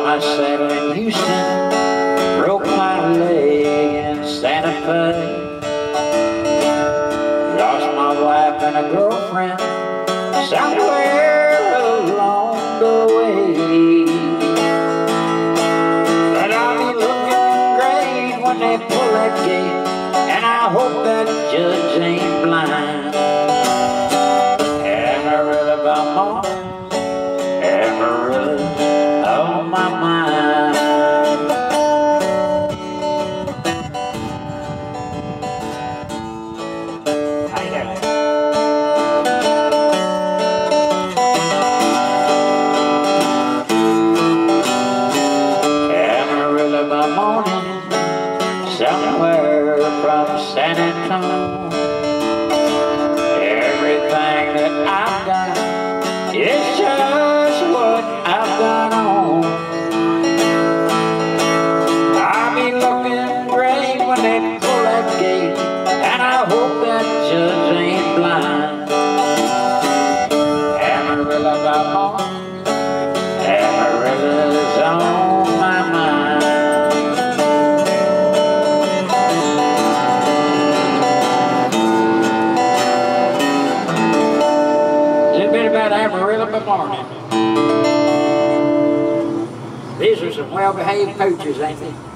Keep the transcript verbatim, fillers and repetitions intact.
my saddle in Houston, broke my leg in Santa Fe, lost my wife and a girlfriend somewhere along the way. But I'll be looking great when they pull that gate, and I hope that judge ain't blind. Amarillo by morning, Amarillo on my mind. How you doing? Amarillo by morning, somewhere from San Antonio. Everything that I've got is just what I've got on. I'll be looking great when they pull that gate, and I hope that judge ain't blind. Amarillo by morning, Amarillo's on my mind. About Amarillo by morning. These are some well-behaved pooches, ain't they?